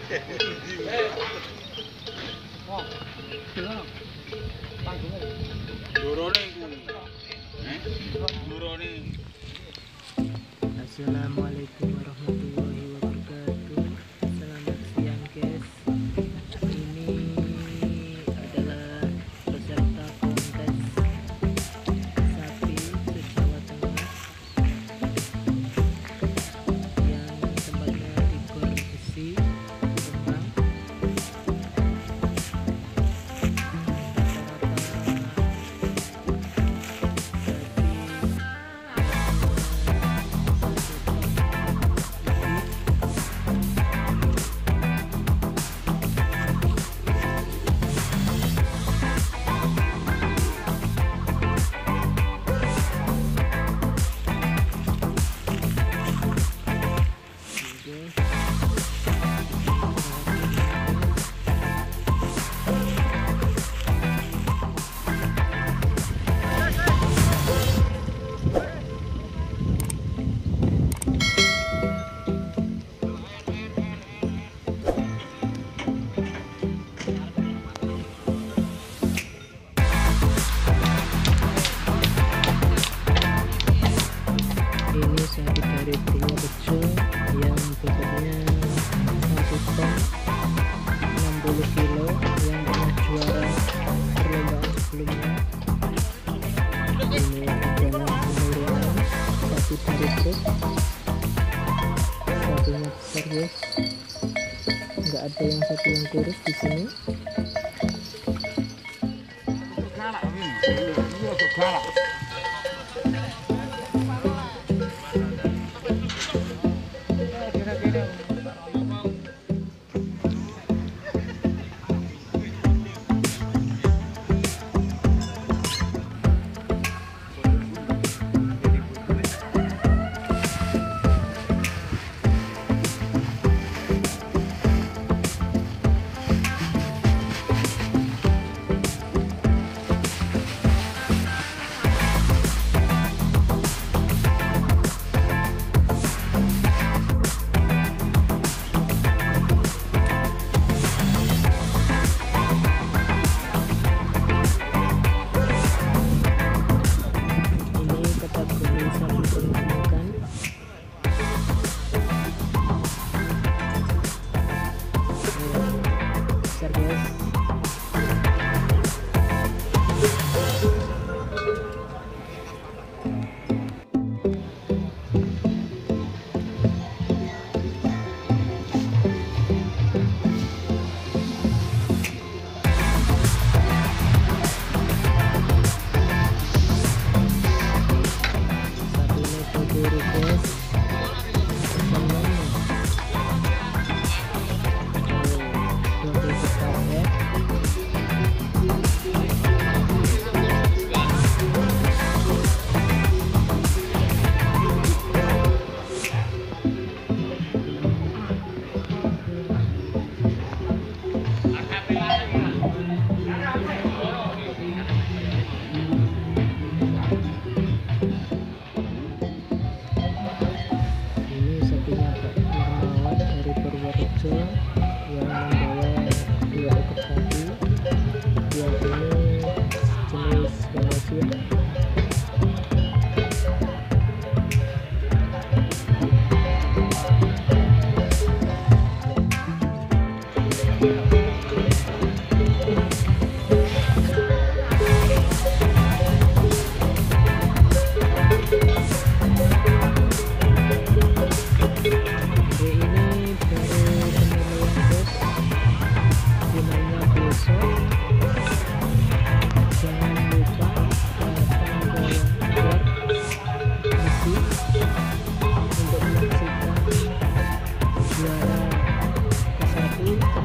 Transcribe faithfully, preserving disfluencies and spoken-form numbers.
Assalamualaikum warahmatullahi wabarakatuh. Selamat siang guys. Ini adalah peserta kontes sapi se-Jawa Tengah yang tempatnya di Gor Besi, Rembang. Ini sapi dari Purworejo yang bobotnya satu ton enam puluh kilo yang pernah juara perlombaan sebelumnya. Ini adalah penurunan sapi dari truk, satunya besar guys, nggak ada yang satu yang kurus di sini. Yang membawa dua ekor sapi, yang ini jenis Malaysia. Untuk menyaksikan juara ke satu